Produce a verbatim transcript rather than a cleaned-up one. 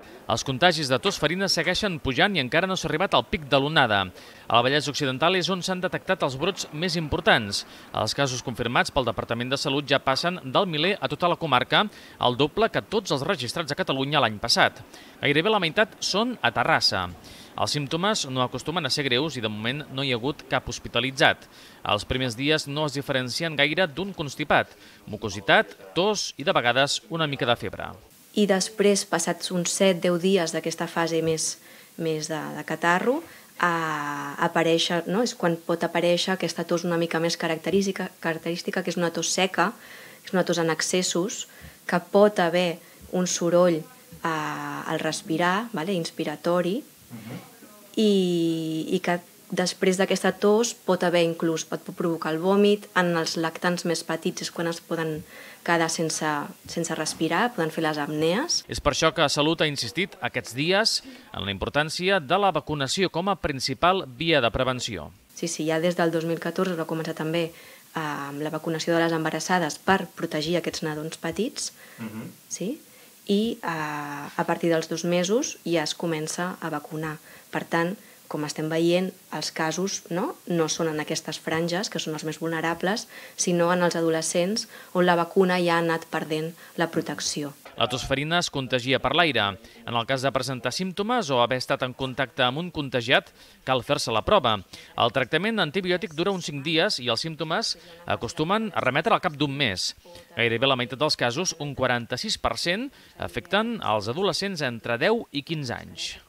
Els contagis de tos ferina segueixen pujant i encara no s'ha arribat al pic de l'onada. A la Vallès Occidental és on s'han detectat els brots més importants. Els casos confirmats pel Departament de Salut ja passen del miler a tota la comarca, el doble que tots els registrats a Catalunya l'any passat. Gairebé la meitat són a Terrassa. Els símptomes no acostumen a ser greus i de moment no hi ha hagut cap hospitalitzat. Els primers dies no es diferencien gaire d'un constipat, mucositat, tos i de vegades una mica de febre. I després, passats uns set a deu dies d'aquesta fase més, més de, de catarro, a aparèixer, no? És quan pot aparèixer aquesta tos una mica més característica, característica que és una tos seca, és una tos en excessos, que pot haver un soroll a, al respirar, vale? Inspiratori, uh-huh. i, i que després d'aquesta tos pot haver inclús, pot provocar el vòmit. En els lactants més petits és quan es poden quedar sense, sense respirar, poden fer les apnees. És per això que Salut ha insistit aquests dies en la importància de la vacunació com a principal via de prevenció. Sí, sí, ja des del dos mil catorze va començar també eh, amb la vacunació de les embarassades per protegir aquests nadons petits, uh-huh. sí? I eh, a partir dels dos mesos ja es comença a vacunar. Per tant, com estem veient, els casos no, no són en aquestes franges, que són els més vulnerables, sinó en els adolescents on la vacuna ja ha anat perdent la protecció. La tos ferina es contagia per l'aire. En el cas de presentar símptomes o haver estat en contacte amb un contagiat, cal fer-se la prova. El tractament antibiòtic dura uns cinc dies i els símptomes acostumen a remetre al cap d'un mes. Gairebé la meitat dels casos, un quaranta-sis per cent, afecten als adolescents entre deu i quinze anys.